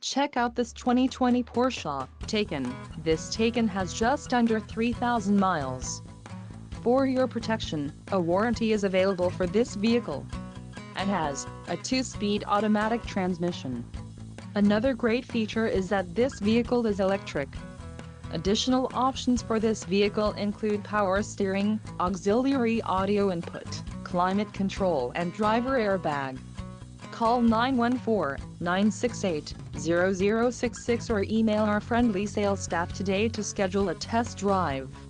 Check out this 2020 Porsche Taycan. This Taycan has just under 3,000 miles. For your protection, a warranty is available for this vehicle and has a 2-speed automatic transmission. Another great feature is that this vehicle is electric. Additional options for this vehicle include power steering, auxiliary audio input, climate control and driver airbag. Call 914-968-0066 or email our friendly sales staff today to schedule a test drive.